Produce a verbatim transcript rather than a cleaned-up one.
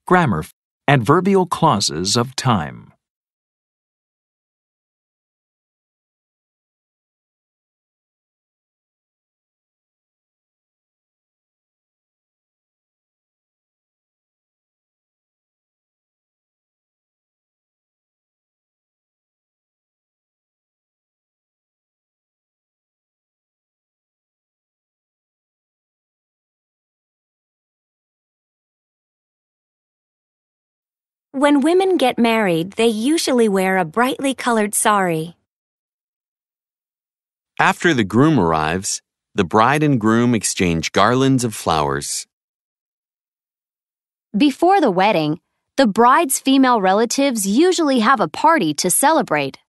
Grammar. Adverbial clauses of time. When women get married, they usually wear a brightly colored sari. After the groom arrives, the bride and groom exchange garlands of flowers. Before the wedding, the bride's female relatives usually have a party to celebrate.